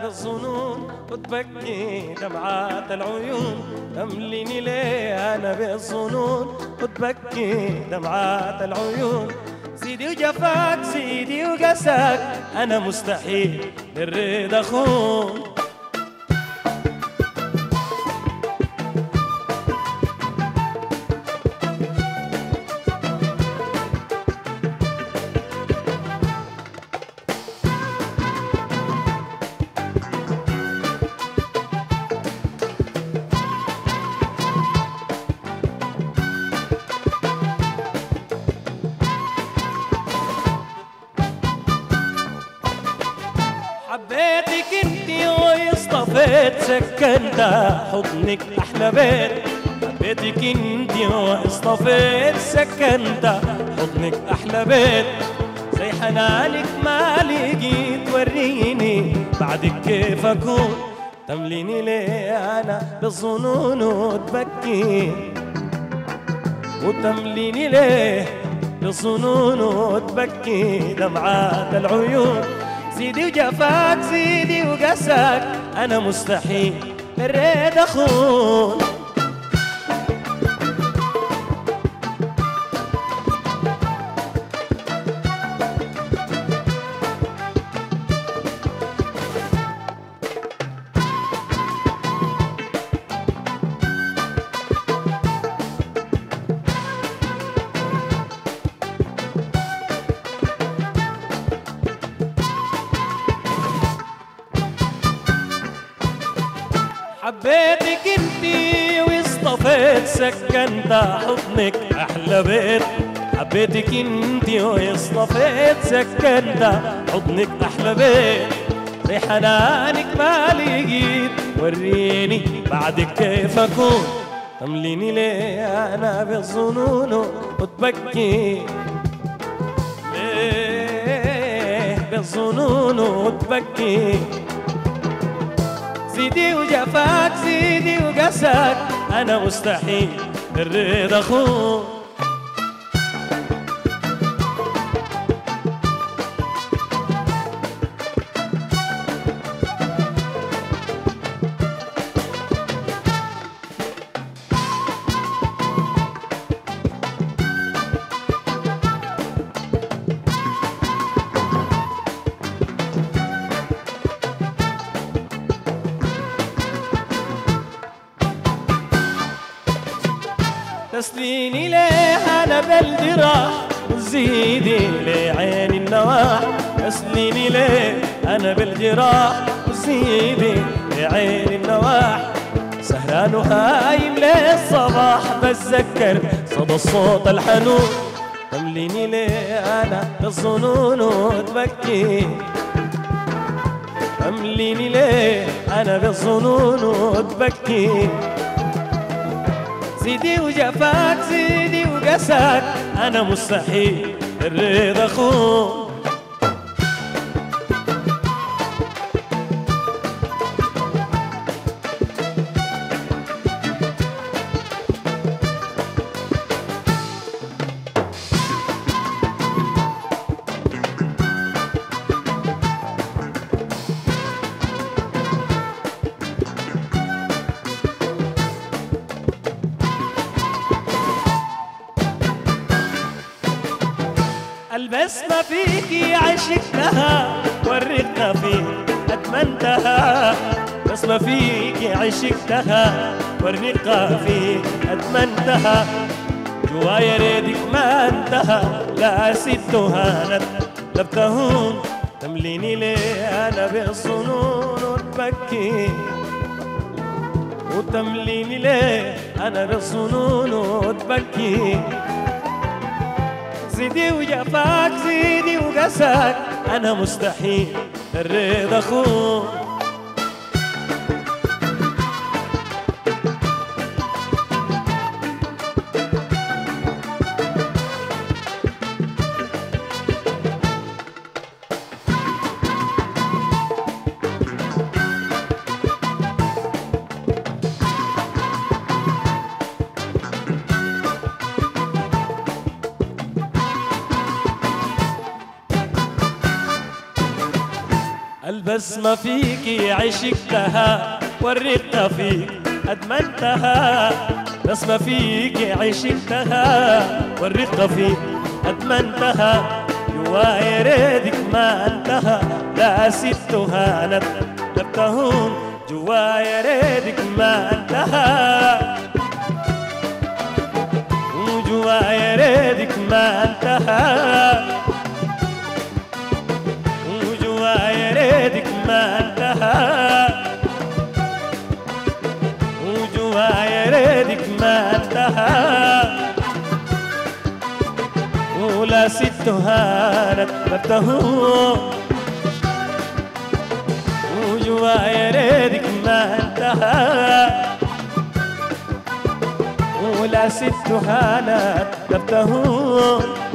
بالظنون وتبكي دمعات العيون. تمليني ليه أنا بالظنون وتبكي دمعات العيون. سيدي وجفاك سيدي وقساك أنا مستحيل للرضا أخون. حبيتك انتي واصطفيت سكنت حضنك احلى بيت. حبيتك انتي واصطفيت سكنت حضنك احلى بيت. زي حنانك ما لقيت وريني بعدك كيف اكون. تمليني ليه انا بالظنون وتبكي وتمليني ليه بالظنون وتبكي دمعات العيون. سيدي وجفاك سيدي وقساك أنا مستحيل للرضا أخون. حبيتك انتي واصطفيت سكنت حضنك احلى بيت. حبيتك انتي واصطفيت سكنت حضنك احلى بيت. زي حنانك ما لقيت وريني بعدك كيف اكون. تمليني ليه انا بالظنون وتبكي ليه بالظنون وتبكي. سيدي وجفاك سيدي وقساك أنا مستحيل للرضا أخون. تسليني ليه أنا بالجراح وزيدي لعين النواح. تسليني ليه أنا بالجراح وزيدي لعين النواح. سهران وهايم للصباح بتذكر صدى الصوت الحنون. تمليني ليه أنا بالظنون وتبكي. تمليني ليه أنا بالظنون وتبكي. سيدي وجفاك سيدي وقساك أنا مستحيل الرضا أخون. البسمة فيكي عشقتها ورقتها فيك أدمنتها. بسمة فيكي عشقتها ورقتها فيك أدمنتها. جوايا ريدك ما انتهى لا ست هانت لبتهون. تمليني ليه أنا بالظنون وتبكي وتمليني ليه أنا بالظنون وتبكي. سيدي وجفاك سيدي وقساك أنا مستحيل الرضا أخون. البسمة فيكي عشقتها والرقة فيك أدمنتها. بسمة فيكي عشقتها والرقة فيك أدمنتها. جوايا ريدك ما انتهى لا ستها نبتهم. جوايا ريدك ما انتهى وجوايا ريدك ما انتهى. وجوايا ريدك ما انتهى. وجوايا ريدك ما انتهى. ولا ستها نبتهم. وجوايا ريدك ما انتهى. ولا ستها نبتهم.